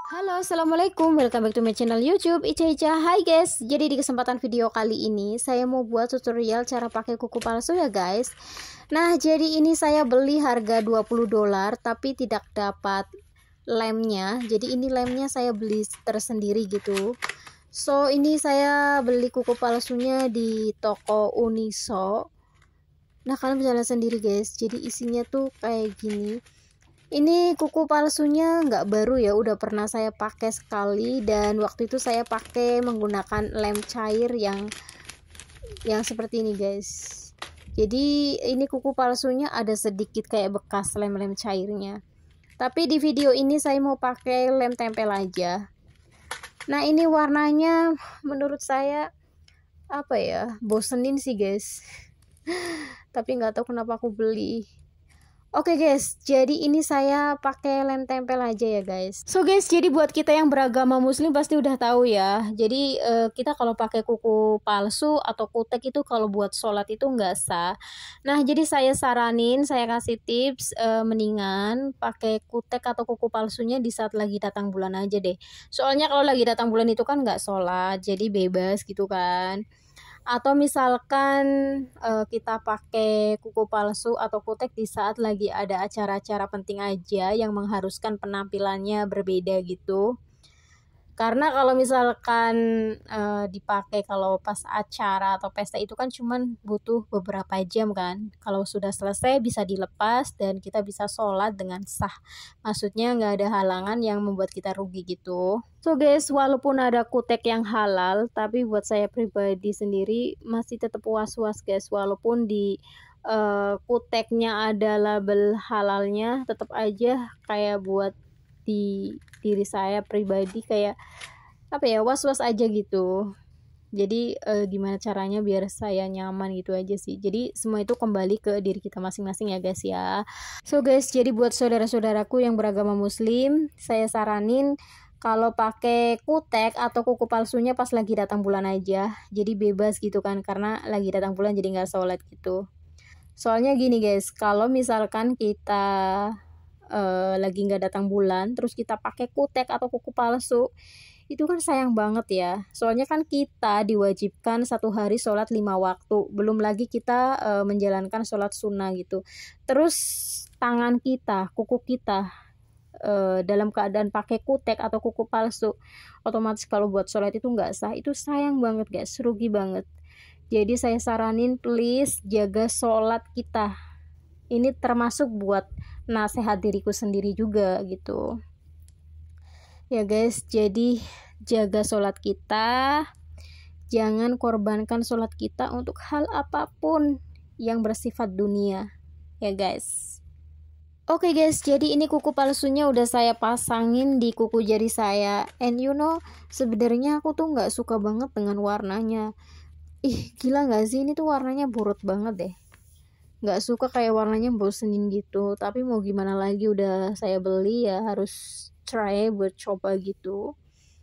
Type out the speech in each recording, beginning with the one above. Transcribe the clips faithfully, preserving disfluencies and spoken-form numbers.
Halo, assalamualaikum, welcome back to my channel YouTube Ica Ica. Hai guys, jadi di kesempatan video kali ini saya mau buat tutorial cara pakai kuku palsu ya guys. Nah, jadi ini saya beli harga dua puluh dolar tapi tidak dapat lemnya. Jadi ini lemnya saya beli tersendiri gitu. So ini saya beli kuku palsunya di toko Uniso. Nah, kalian bisa lihat sendiri guys, jadi isinya tuh kayak gini. Ini kuku palsunya nggak baru ya, udah pernah saya pakai sekali, dan waktu itu saya pakai menggunakan lem cair yang yang seperti ini guys. Jadi ini kuku palsunya ada sedikit kayak bekas lem-lem cairnya. Tapi di video ini saya mau pakai lem tempel aja. Nah, ini warnanya menurut saya apa ya, bosenin sih guys. Tapi nggak tahu kenapa aku beli. Oke okay guys, jadi ini saya pakai lem tempel aja ya guys. So guys, jadi buat kita yang beragama muslim pasti udah tahu ya. Jadi uh, kita kalau pakai kuku palsu atau kutek itu kalau buat sholat itu nggak sah. Nah, jadi saya saranin, saya kasih tips uh, mendingan pakai kutek atau kuku palsunya di saat lagi datang bulan aja deh. Soalnya kalau lagi datang bulan itu kan nggak sholat, jadi bebas gitu kan. Atau misalkan uh, kita pakai kuku palsu atau kutek di saat lagi ada acara-acara penting aja yang mengharuskan penampilannya berbeda gitu. Karena kalau misalkan uh, dipakai kalau pas acara atau pesta itu kan cuman butuh beberapa jam kan. Kalau sudah selesai bisa dilepas dan kita bisa sholat dengan sah. Maksudnya nggak ada halangan yang membuat kita rugi gitu. So guys, walaupun ada kutek yang halal, tapi buat saya pribadi sendiri masih tetap was-was guys. Walaupun di uh, kuteknya ada label halalnya, tetap aja kayak buat di diri saya pribadi kayak apa ya, was-was aja gitu. Jadi e, gimana caranya biar saya nyaman gitu aja sih. Jadi semua itu kembali ke diri kita masing-masing ya guys ya. So guys, jadi buat saudara-saudaraku yang beragama muslim, saya saranin kalau pakai kutek atau kuku palsunya pas lagi datang bulan aja. Jadi bebas gitu kan, karena lagi datang bulan jadi nggak sholat gitu. Soalnya gini guys, kalau misalkan kita Uh, lagi nggak datang bulan terus kita pakai kutek atau kuku palsu, itu kan sayang banget ya. Soalnya kan kita diwajibkan satu hari sholat lima waktu, belum lagi kita uh, menjalankan sholat sunnah gitu. Terus tangan kita, kuku kita uh, dalam keadaan pakai kutek atau kuku palsu, otomatis kalau buat sholat itu nggak sah. Itu sayang banget guys, rugi banget. Jadi saya saranin please jaga sholat kita. Ini termasuk buat nasihat diriku sendiri juga gitu ya guys. Jadi jaga sholat kita, jangan korbankan sholat kita untuk hal apapun yang bersifat dunia ya guys. Oke okay guys, jadi ini kuku palsunya udah saya pasangin di kuku jari saya, and you know sebenarnya aku tuh nggak suka banget dengan warnanya. Ih, gila nggak sih, ini tuh warnanya burut banget deh. Nggak suka, kayak warnanya bosenin gitu. Tapi mau gimana lagi, udah saya beli ya harus try buat coba gitu.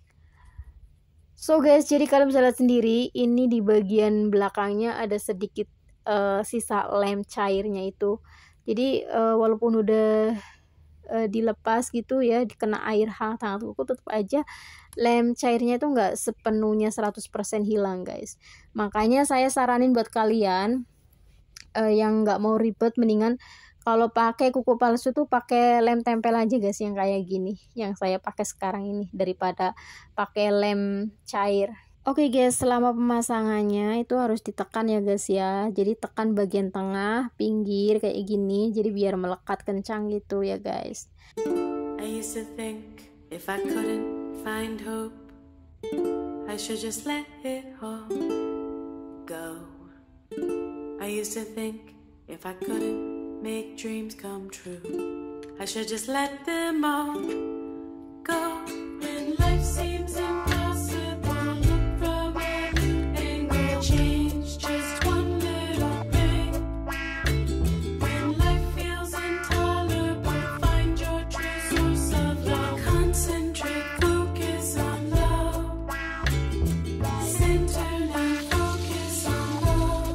So guys, jadi kalian bisa lihat sendiri, ini di bagian belakangnya ada sedikit uh, sisa lem cairnya itu. Jadi uh, walaupun udah uh, dilepas gitu ya, dikena air hangat hangat kuku, tetap aja lem cairnya itu nggak sepenuhnya seratus persen hilang guys. Makanya saya saranin buat kalian Uh, yang nggak mau ribet, mendingan kalau pakai kuku palsu tuh pakai lem tempel aja guys, yang kayak gini yang saya pakai sekarang ini, daripada pakai lem cair. Oke okay guys, selama pemasangannya itu harus ditekan ya guys ya. Jadi tekan bagian tengah, pinggir kayak gini, jadi biar melekat kencang gitu ya guys. I used to think if I couldn't find hope, I should just let it all go. I used to think if I couldn't make dreams come true, I should just let them all go. When life seems impossible, look from every angle, change just one little thing. When life feels intolerable, find your true source of love. Concentrate, focus on love. Center now, focus on love.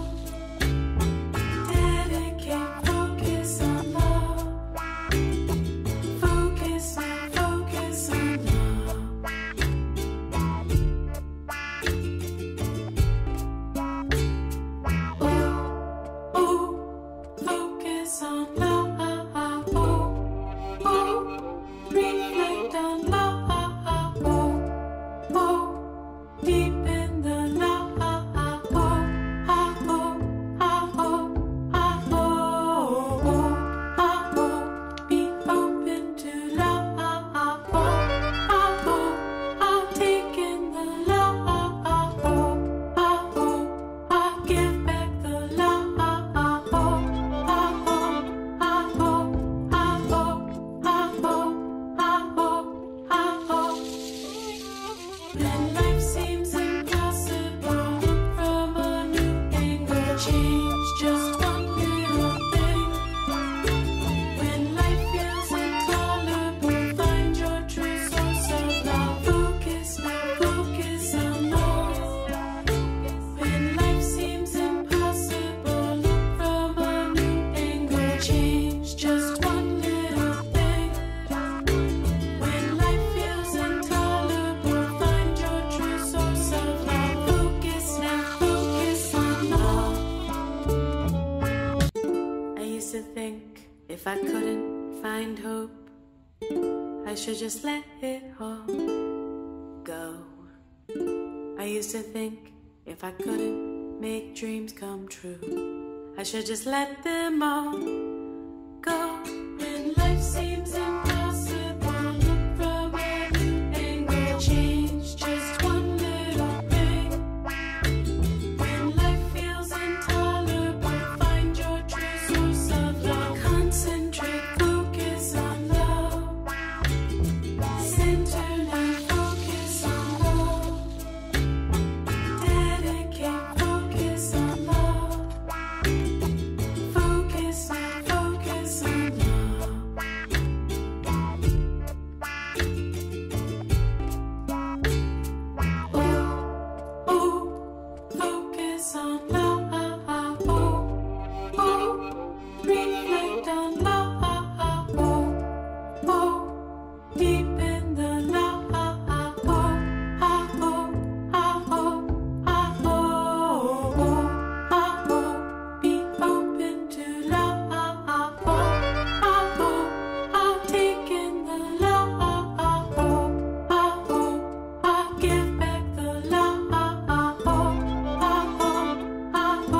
Dedicate, focus on love. Focus now. if I couldn't find hope, I should just let it all go. I used to think if I couldn't make dreams come true, I should just let them all go. When life seems impossible, look from a new angle. Change just one little thing. When life feels intolerable, find your true source of love. Concentrate, focus on love. Center now, focus on love. Dedicate, focus on love. Focus now, focus on love. Oh, oh, focus on love. Oh, oh, reflect on love. Oh, oh, deep in the love. Oh, oh, oh, oh, oh, oh, oh, be open to love. Oh, oh, oh, take in the love. Oh, oh, oh, give back the love. Oh, oh, oh, oh,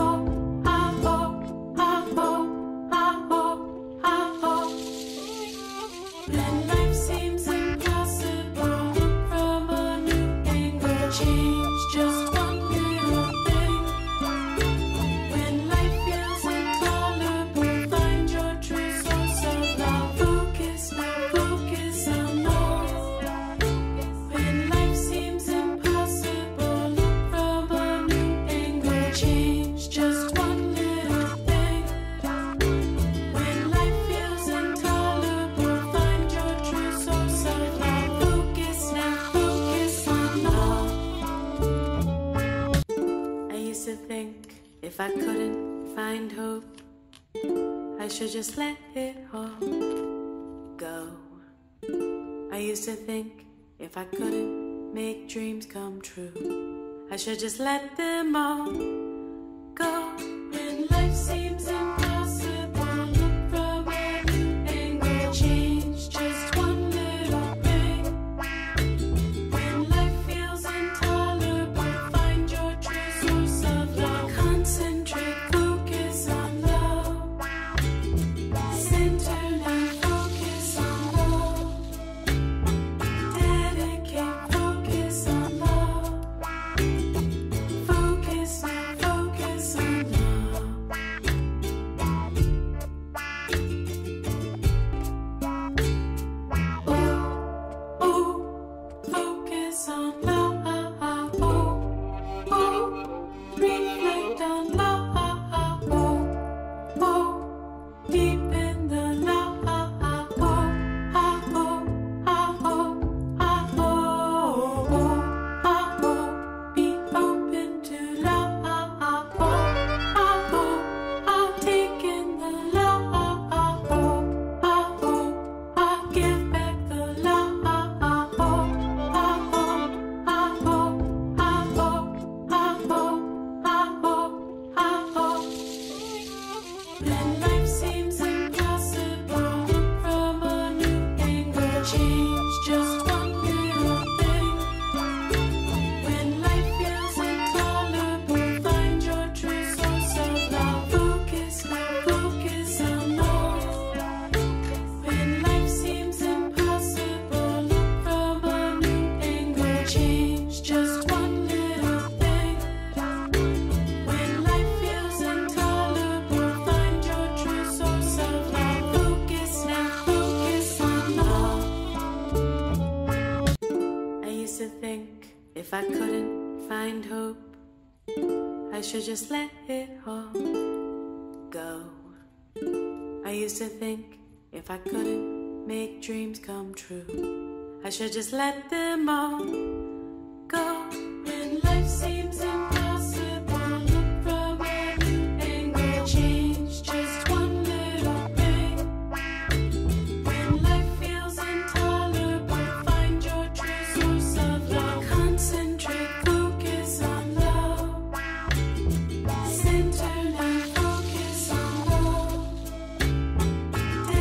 oh, oh, oh. When life seems impossible, look from a new angle. Change just one little thing. When life feels intolerable, find your true source of love. Focus now, focus on love. When life seems impossible, look from a new angle. Change just one little thing. When life feels intolerable, find your true source of love. Focus now, focus on love. I used to think if I couldn't find hope, I should just let it all go. I used to think if I couldn't make dreams come true, I should just let them all go. When life seems impossible, look from a new angle. Change just one little thing. When life feels intolerable, find your true source of love. Concentrate, focus on love. Center now, focus on love. Dedicate, focus on love. Focus now, focus on love. Oh, oh, focus on love. Oh, oh, reflect on love. Oh, oh, deep in the love. Oh, oh, oh, oh, oh, oh, oh, be open to love. Oh, oh, oh, take in the love. Oh, oh, oh, give back the love. Oh, oh, oh, oh, oh, oh, oh. When life seems impossible, look from a new angle. Change just one little thing. When life feels intolerable, find your true source of love. Focus now, focus on love. When life seems impossible, look from a new angle. Change just one little thing. When life feels intolerable, find your true source of love. Focus now, focus on love. I used to think if I couldn't find hope, I should just let it all go. I used to think if I couldn't make dreams come true, I should just let them all go. When life seems impossible, look from a new angle. Change just one little thing. When life feels intolerable, find your true source of love. Concentrate, focus on love. Center now, focus on love.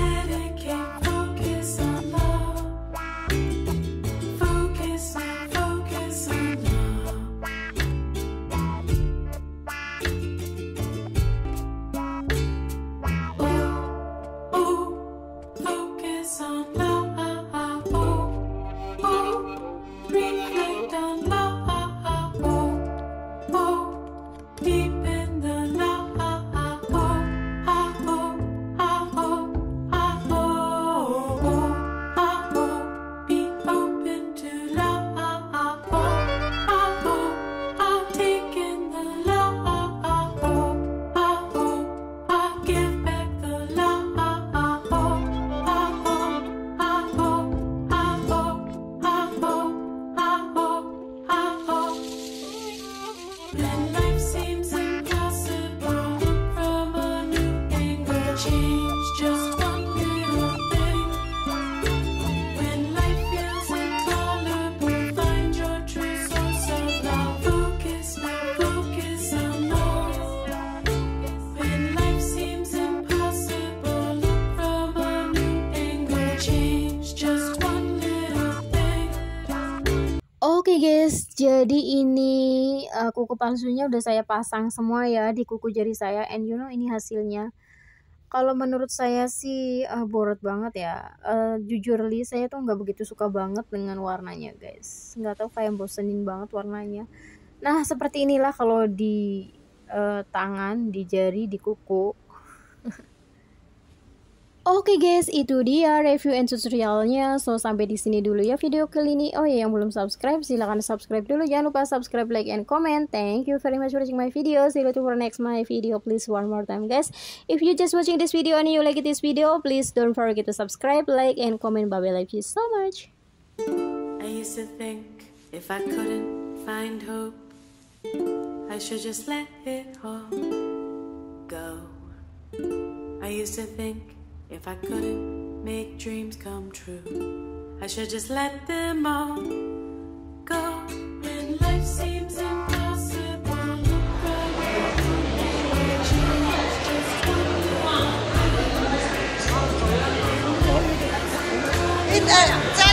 guys, jadi ini uh, kuku palsunya udah saya pasang semua ya di kuku jari saya, and you know ini hasilnya. Kalau menurut saya sih uh, boros banget ya. Uh, jujur li saya tuh nggak begitu suka banget dengan warnanya guys. Nggak tahu, kayak bosenin banget warnanya. Nah seperti inilah kalau di uh, tangan, di jari, di kuku. Oke okay guys, itu dia review and tutorialnya. So sampai di sini dulu ya video kali ini. Oh ya, yang belum subscribe silahkan subscribe dulu. Jangan lupa subscribe, like, and comment. Thank you very much for watching my video. See you for next my video. Please one more time guys, if you just watching this video and you like this video, please don't forget to subscribe, like, and comment. Bye bye. Love you so much. I used to think if I couldn't find hope, I should just let it all go. I used to think if I couldn't make dreams come true, I should just let them all go. When life seems impossible, look right. Ít ơi,